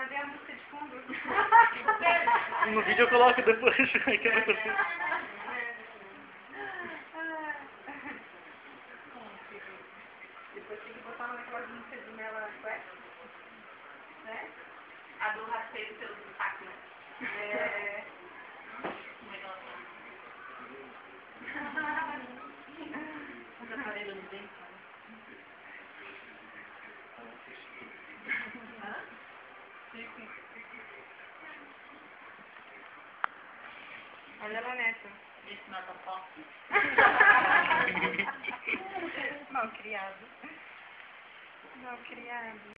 Cadê a música de fundo? No vídeo eu coloco depois. Que eu não consigo. Depois tem que botar naquelas músicas de Mela Quest, né? A do Rasteiro pelo Saco. É... Essa aparelho no dente. Olha ela nessa. Esse não é pra Mal criado. Mal criado.